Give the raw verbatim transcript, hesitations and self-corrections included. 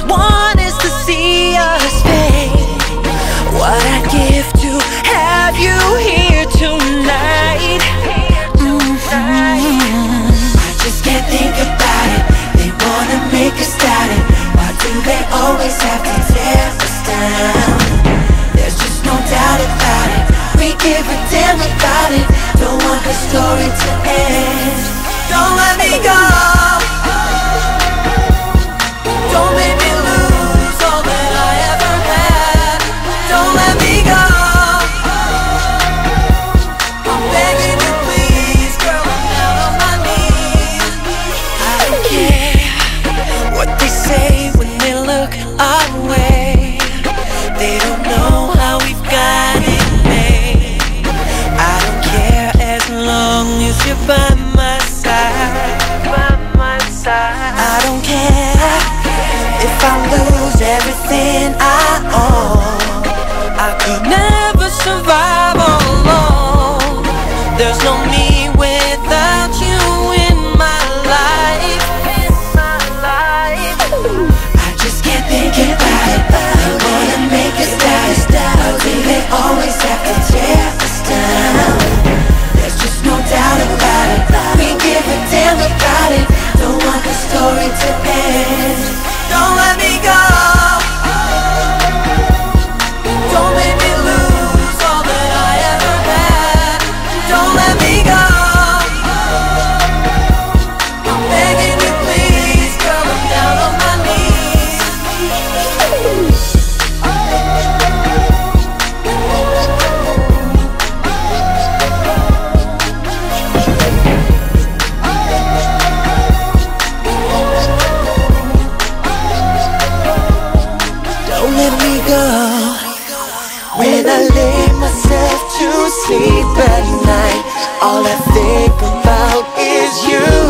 want is to see us fade. What I'd give to have you here tonight. Mm-hmm. I just can't think about it. They wanna make us doubt it. Why do they always have to tear us down? There's just no doubt about it. We give a damn about it. Don't want the story to end. Don't let me go. Don't make me lose all that I ever had. Don't let me go. I'm begging you please, girl, I'm down on my knees. I don't care what they say when they look our way. They don't know how we've got it made. I don't care as long as you're by my side. By my side. I don't care if I lose everything I own. I could never survive all alone. There's no me without you in my life. In my life. I just can't think about it. They wanna make us doubt. Why do they always have to tear us down? There's just no doubt about it. We give a damn about it. Don't want the story to end. Don't let me go. Don't make me lose all that I ever had. Don't let me go. I'm begging you please, girl, I'm down on my knees. Don't let me go. When I lay myself to sleep at night, all I think about is you.